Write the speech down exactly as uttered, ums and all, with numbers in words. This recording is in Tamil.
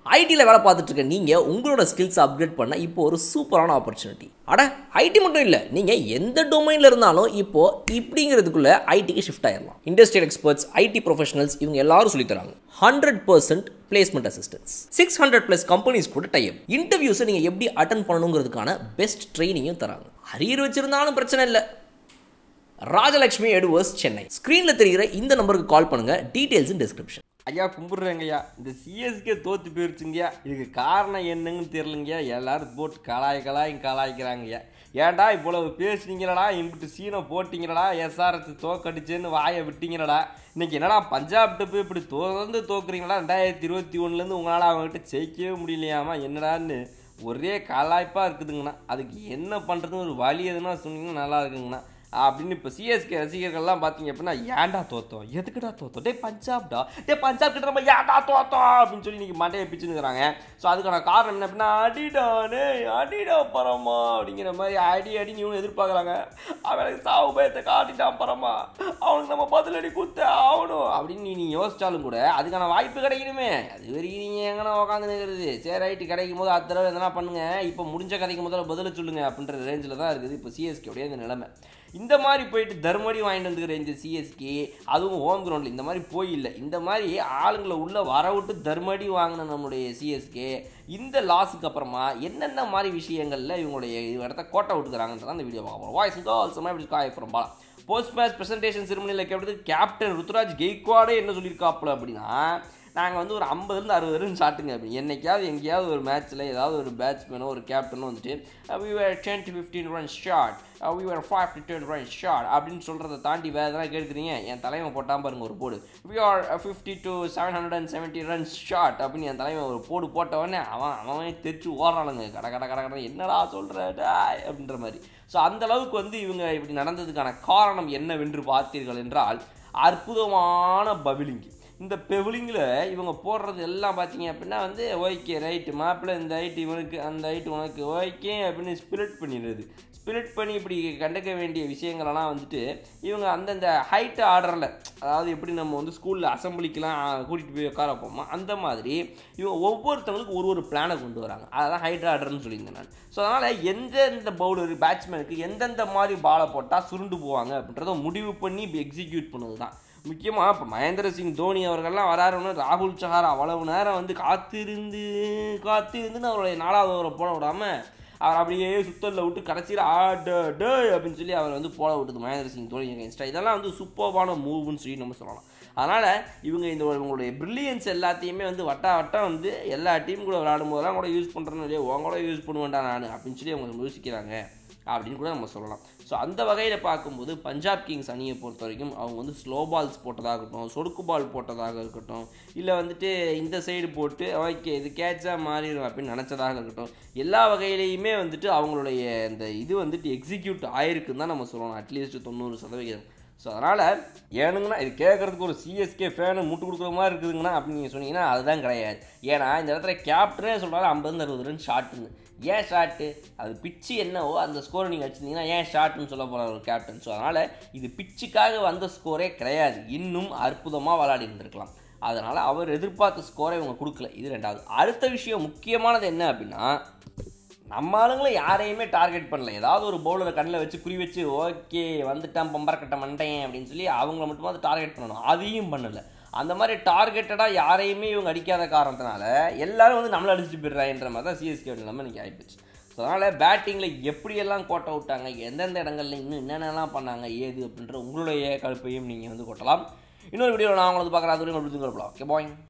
ஐடியில் வேலை பார்த்துட்டு இருக்க நீங்கள் உங்களோட ஸ்கில்ஸ் அப்கிரேட் பண்ண இப்போ ஒரு சூப்பரான ஆப்பர்ச்சுனிட்டி. அட ஐடி மட்டும் இல்லை, நீங்கள் எந்த டொமைனில் இருந்தாலும் இப்போது இப்படிங்கிறதுக்குள்ளே ஐடிக்கு ஷிஃப்ட் ஆயிடலாம். இண்டஸ்ட்ரியல் எக்ஸ்பர்ட்ஸ், ஐடி ப்ரொஃபஷனல்ஸ் இவங்க எல்லாரும் சொல்லித்தராங்க. Hundred percent placement assistance, six hundred plus companies கூட டைப். இன்டர்வியூஸை நீங்கள் எப்படி அட்டன் பண்ணணுங்கிறதுக்கான பெஸ்ட் ட்ரைனிங்கும் தராங்க. அரியர் வச்சிருந்தாலும் பிரச்சனை இல்லை. ராஜலக்ஷ்மி எட்வர்ஸ் சென்னை. ஸ்க்ரீனில் தெரிகிற இந்த நம்பருக்கு கால் பண்ணுங்கள். Details in description. ஐயா கும்பிட்றேங்கய்யா, இந்த சிஎஸ்கே தோற்று போயிருச்சுங்கய்யா. இதுக்கு காரணம் என்னங்கன்னு தெரியலங்கய்யா. எல்லாரும் போட்டு கலாய் கலாய் கலாய்க்கிறாங்கய்யா. ஏன்டா இவ்வளவு பேசுனீங்களடா, இம்பிட்டு சீனை போட்டிங்களடா, எஸ்ஆர்எஸ் தோக்கடிச்சேன்னு வாயை விட்டீங்களடா. இன்றைக்கி என்னடா பஞ்சாப்கிட்ட போய் இப்படி தொடர்ந்து தோக்குறீங்களா? ரெண்டாயிரத்தி இருபத்தி ஒன்றுலேருந்து உங்களால் அவங்ககிட்ட ஜெயிக்கவே முடியலையாமா என்னடான்னு ஒரே கலாய்ப்பாக இருக்குதுங்கண்ணா. அதுக்கு என்ன பண்ணுறதுன்னு ஒரு வழி எதுனா சொன்னீங்கன்னா நல்லா இருக்குங்கண்ணா அப்படின்னு. இப்போ சிஎஸ்கே ரசிகர்கள்லாம் பார்த்தீங்க அப்படின்னா, ஏன்டா தோத்தோம், எதுக்குடா தோத்தோம், டே பஞ்சாப்டா, டே பஞ்சாப் கிட்ட நம்ம ஏன்டா தோத்தோம் அப்படின்னு சொல்லி இன்றைக்கி மண்டையை பிச்சுன்னுக்குறாங்க. ஸோ அதுக்கான காரணம் என்ன அப்படின்னா, அடிடானே அடிடா பரமா அப்படிங்கிற மாதிரி அடி அடின்னு இவனு எதிர்பார்க்குறாங்க. அவனுக்கு சாவு பயத்தை காட்டிட்டான் பரமா, அவனுக்கு நம்ம பதிலடி கொடுத்தே ஆகணும் அப்படின்னு நீ யோசிச்சாலும் கூட அதுக்கான வாய்ப்பு கிடைக்கணுமே. அது வரைக்கும் நீங்கள் எங்கன்னா உட்காந்து நிற்கிறது. சரி ரைட்டு, கிடைக்கும் போது அடுத்த தடவை எதனா பண்ணுங்கள், இப்போ முடிஞ்ச கதைக்கு முதல்ல பதில் சொல்லுங்கள் அப்படின்ற ரேஞ்சில் தான் இருக்குது இப்போ சிஎஸ்கேடைய இந்த நிலைமை. இந்த மாதிரி போயிட்டு தர்மடி வாங்கிட்டு வந்துக்கிற இந்த சிஎஸ்கே, அதுவும் ஹோம் கிரவுண்டில் இந்த மாதிரி போய் இல்லை, இந்த மாதிரி ஆளுங்களை உள்ளே வர விட்டு தர்மடி வாங்கின நம்முடைய சிஎஸ்கே இந்த லாஸுக்கு அப்புறமா என்னென்ன மாதிரி விஷயங்களில் இவங்களுடைய இடத்த கோட்டை விட்டுக்கிறாங்கன்றதான் அந்த வீடியோ பார்க்க போகிறோம். வாய்ஸ் ஆல்சோ இப்படி காயப்புறம் பாலா. போஸ்ட் மேட்ச் ப்ரெசன்டேஷன் செரிமனியில் கேட்டதுக்கு கேப்டன் ருத்துராஜ் கெய்க்வாடே என்ன சொல்லியிருக்காப்புல அப்படின்னா, நாங்கள் வந்து ஒரு ஐம்பதுலேருந்து அறுபது ரன் ஷாட்டுங்க அப்படின்னு. என்றைக்காவது எங்கேயாவது ஒரு மேட்ச்சில் ஏதாவது ஒரு பேட்ஸ்மேனோ ஒரு கேப்டனோ வந்துட்டு we were ten to fifteen runs short, we were five to ten runs short அப்படின்னு சொல்கிறத தாண்டி வேறு எதனா கேட்குறீங்க. என் தலைவன் போட்டான் பாருங்க ஒரு போடு, we are fifty to seven hundred seventy runs short அப்படின்னு என் தலைவன் ஒரு போடு போட்டவொடனே அவன் அவன் தெரிச்சு ஓடுறானுங்க. கட கட கட கட என்னடா சொல்கிற டாய் அப்படின்ற மாதிரி. ஸோ அந்தளவுக்கு வந்து இவங்க இப்படி நடந்ததுக்கான காரணம் என்னவென்று பார்த்தீர்கள் என்றால், அற்புதமான பவுலிங். இந்த பெவுலிங்கில் இவங்க போடுறது எல்லாம் பார்த்தீங்க அப்படின்னா வந்து ஓகே ரைட்டு மாப்பிள்ளை, இந்த ஹைட் இவனுக்கு, அந்த ஹைட் உனக்கு ஓகே அப்படின்னு ஸ்பிரிட் பண்ணிடுறது. ஸ்பிரிட் பண்ணி இப்படி கண்டுக்க வேண்டிய விஷயங்களெல்லாம் வந்துட்டு இவங்க அந்தந்த ஹைட்டு ஆர்டரில், அதாவது எப்படி நம்ம வந்து ஸ்கூலில் அசம்பிளிக்கெலாம் கூட்டிகிட்டு போய் உட்கார போமா அந்த மாதிரி இவங்க ஒவ்வொருத்தவங்களுக்கு ஒரு ஒரு பிளானை கொண்டு வராங்க. அதான் ஹைட் ஆர்டர்னு சொல்லியிருந்தேன் நான். ஸோ அதனால் எந்தெந்த பவுலர் பேட்ஸ்மேனுக்கு எந்தெந்த மாதிரி பாலை போட்டால் சுருண்டு போவாங்க அப்படின்றத முடிவு பண்ணி இப்போ எக்ஸிக்யூட் பண்ணது தான். முக்கியமாக இப்போ மகேந்திர சிங் தோனி அவர்கள்லாம் வராருன்னு ராகுல் சஹார் அவ்வளவு நேரம் வந்து காத்திருந்து காத்திருந்துன்னு அவருடைய நாலாவது ஓவரை போட விடாமல் அவர் அப்படியே சுத்தலில் விட்டு கடைசியில் ஆட டே அப்படின்னு சொல்லி அவர் வந்து போட விட்டது மகேந்திர சிங் தோனி அகைன்ஸ்டாக. இதெல்லாம் வந்து சூப்பர்பான மூவ்னு சொல்லி நம்ம சொல்லலாம். அதனால் இவங்க இந்த இவங்களுடைய ப்ரில்லியன்ஸ் எல்லாத்தையுமே வந்து வட்டா வட்டம் வந்து எல்லா டீம் கூட விளையாடும் போதெல்லாம் கூட யூஸ் பண்ணுறேன்னு இல்லையா, உங்க கூட யூஸ் பண்ணுவேன்டா நான் அப்படின்னு சொல்லி அவங்க யோசிக்கிறாங்க அப்படின்னு கூட நம்ம சொல்லலாம். ஸோ அந்த வகையில் பார்க்கும்போது பஞ்சாப் கிங்ஸ் அணியை பொறுத்த வரைக்கும் அவங்க வந்து ஸ்லோ பால்ஸ் போட்டதாக இருக்கட்டும், சொடுக்கு பால் போட்டதாக இருக்கட்டும், இல்லை வந்துட்டு இந்த சைடு போட்டு ஓகே இது கேட்சாக மாறிடும் அப்படின்னு நினச்சதாக இருக்கட்டும், எல்லா வகையிலையுமே வந்துட்டு அவங்களுடைய இந்த இது வந்துட்டு எக்ஸிக்யூட் ஆயிருக்குன்னு தான் நம்ம சொல்லணும், அட்லீஸ்ட் தொண்ணூறு சதவீதம். ஸோ அதனால் ஏனுங்கன்னா இது கேட்குறதுக்கு ஒரு சிஎஸ்கே ஃபேனு முட்டு கொடுக்குற மாதிரி இருக்குதுங்கன்னா அப்படின்னு நீங்கள் சொன்னீங்கன்னா அதுதான் கிடையாது. ஏன்னா இந்த இடத்துல கேப்டனே சொல்கிறாரு ஐம்பது அறுபது ரன் ஷாட்டுன்னு. ஏன் ஷாட்டு, அது பிச்சு என்னவோ அந்த ஸ்கோரை நீங்கள் வச்சுருந்தீங்கன்னா ஏன் ஷாட்டுன்னு சொல்ல போகிற ஒரு கேப்டன். ஸோ அதனால் இது பிச்சுக்காக வந்த ஸ்கோரே கிடையாது, இன்னும் அற்புதமாக விளையாடி இருந்திருக்கலாம். அதனால் அவர் எதிர்பார்த்த ஸ்கோரை இவங்க கொடுக்கல. இது ரெண்டாவது. அடுத்த விஷயம் முக்கியமானது என்ன அப்படின்னா, நம்ம ஆளுங்களும் யாரையுமே டார்கெட் பண்ணல. ஏதாவது ஒரு பவுலரை கண்ணில் வச்சு குறி வச்சு ஓகே வந்துட்டான் பம்பரக்கட்ட மண்டையன் அப்படின்னு சொல்லி அவங்கள மட்டுமாவது டார்கெட் பண்ணணும், அதையும் பண்ணலை. அந்த மாதிரி டார்கெட்டடாக யாரையுமே இவங்க அடிக்காத காரணத்தினால எல்லாரும் வந்து நம்மளை அடிச்சுட்டு போயிடுறாங்கன்ற மாதிரி தான் சிஎஸ்கே நம்ம இன்றைக்கி ஆகிப்போச்சு. ஸோ அதனால் பேட்டிங்கில் எப்படியெல்லாம் கோட்டை விட்டாங்க, எந்தெந்த இடங்கள்ல இன்னும் என்னென்னலாம் பண்ணாங்க ஏது அப்படின்ற உங்களுடைய கருப்பையும் நீங்கள் வந்து கொட்டலாம். இன்னொரு வீடியோவில் நான் உங்களுக்கு பார்க்குறேன். அது வரைக்கும் ஓகே பாய்.